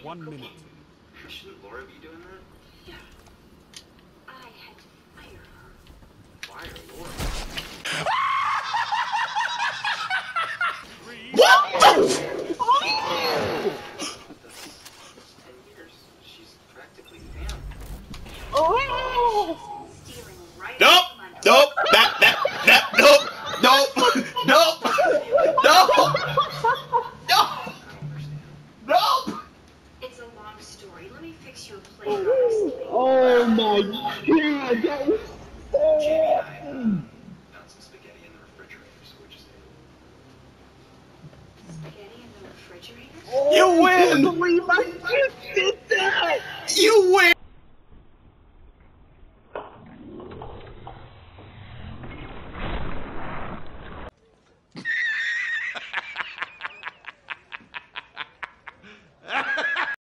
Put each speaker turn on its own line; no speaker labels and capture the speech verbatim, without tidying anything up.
one minute.
Shouldn't Laura be doing that?
Yeah. I had to fire her.
Fire Laura?
What?
Ten years. She's practically family.
Oh!
Stealing right
Nope!
off my
Nope! That, that, that, nope! Nope! Nope! Nope! Nope! Nope!
It's a long story. Let me fix you a plate on this.
Oh my god! That was
Jamie and I uh, found some spaghetti in the refrigerator, so we're just
Spaghetti in the refrigerator?
You win!
I can't believe I just did that!
You win!